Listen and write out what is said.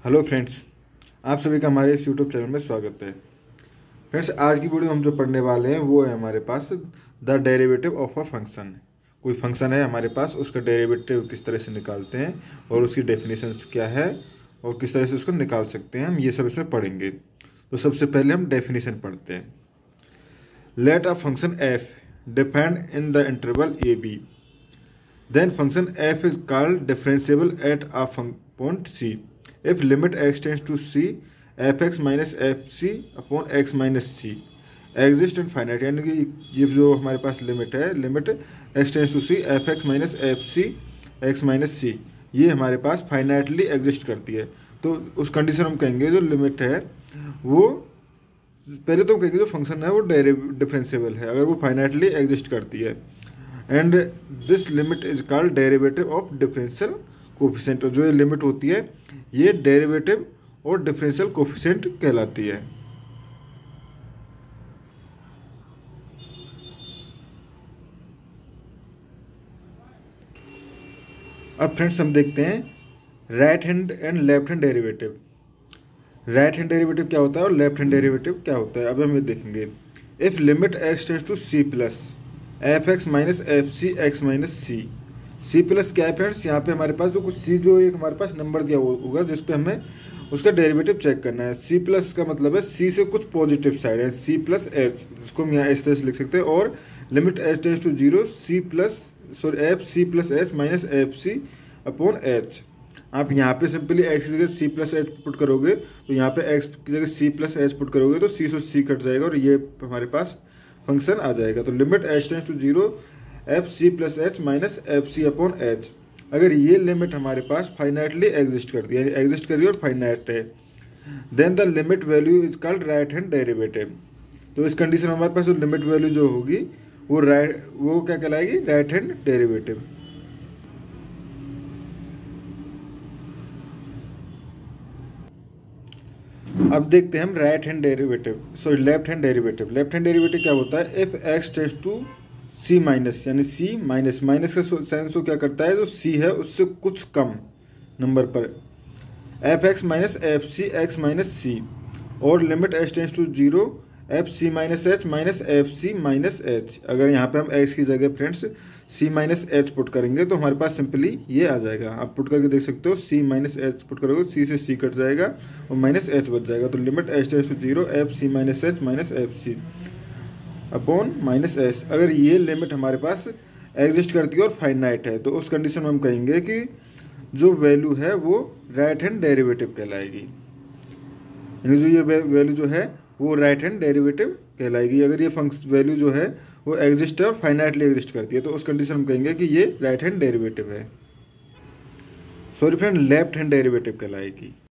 Hello friends, आप सभी का हमारे इस यूट्यूब चैनल में स्वागत है। फ्रेंड्स, आज की वीडियो में हम जो पढ़ने वाले हैं वो है हमारे पास the derivative of a function. कोई फंक्शन है हमारे पास, उसका डेरिवेटिव किस तरह से निकालते हैं और उसकी डेफिनेशंस क्या है और किस तरह से उसको निकाल सकते हैं, हम ये सब इसमें पढ़ेंगे। तो सबसे पहले हम डेफिनेशन पढ़ते हैं। Let a function f defined in the interval a b, then function f is called differentiable at a point c if limit x tends to c fx minus fc upon x minus c exist in finite। यानी कि ये जो हमारे पास limit है, limit x tends to c fx minus fc x minus c, ये हमारे पास finitely exist करती है। तो उस कंडीशन हम कहेंगे जो लिमिट है वो, पहले तो हम कहेंगे जो फंक्शन है वो डिफरेंशिएबल है अगर वो फाइनाइटली एग्जिस्ट करती है। And this limit is called derivative of differential coefficient. जो ये लिमिट होती है ये डेरिवेटिव और डिफरेंशियल कोफिशिएंट कहलाती है। अब फ्रेंड्स हम देखते हैं right hand and left hand derivative. Right hand derivative क्या होता है और लेफ्ट हैंड डेरिवेटिव क्या होता है, अब हम ये देखेंगे। If limit x tends to c plus f x minus f c x minus c, c plus क्या है फ्रेंड्स, यहाँ पे हमारे पास जो कुछ सी, जो एक हमारे पास नंबर दिया होगा जिस पे हमें उसका डेरिवेटिव चेक करना है। सी प्लस का मतलब है सी से कुछ पॉजिटिव साइड है, सी प्लस एच, इसको हम यहाँ इस तरह से लिख सकते हैं। और limit h tends to zero c plus f c plus h minus f c upon h. आप यहाँ पे सिंपली एक्स की जगह सी प्लस एच पुट करोगे तो यहाँ पे एक्स की जगह सी प्लस एच पुट करोगे तो सी से सी कट जाएगा और ये हमारे पास फंक्शन आ जाएगा। तो limit h tends to zero f c plus h minus f c upon h. अगर ये लिमिट हमारे पास फाइनाइटली एग्जिस्ट करती है, यानी एग्जिस्ट कर रही है और फाइनाइट है, then the limit value is called right hand derivative. तो इस कंडीशन में हमारे पास जो लिमिट वैल्यू जो होगी वो क्या कहलाएगी, राइट हैंड डेरिवेटिव। अब देखते हैं हम right hand derivative, sorry left hand derivative. Left hand derivative क्या होता है, if x tends to c minus, यानी सी माइनस, माइनस का साइन शो क्या करता है, जो सी है उससे कुछ कम नंबर पर, f x minus f c x minus c, और limit h tends to zero f c minus h minus f c minus h. अगर यहाँ पे हम एक्स की जगह friends c minus h put करेंगे तो हमारे पास सिंपली ये आ जाएगा। आप पुट करके देख सकते हो, सी माइनस एच पुट करोगे सी से सी कट जाएगा और माइनस एच बच जाएगा। तो limit h tends to zero f c minus h minus f c upon minus h. अगर ये लिमिट हमारे पास एग्जिस्ट करती है और फाइनाइट है तो उस कंडीशन में हम कहेंगे कि जो वैल्यू है वो राइट हैंड डेरिवेटिव कहलाएगी। यानी जो ये वैल्यू जो है वो राइट हैंड डेरिवेटिव कहलाएगी। अगर ये फंक्शन वैल्यू जो है वो एग्जिस्ट है और फाइनाइटली एग्जिस्ट करती है तो उस कंडीशन में कहेंगे कि ये राइट हैंड डेरिवेटिव है, sorry friend left hand derivative कहलाएगी।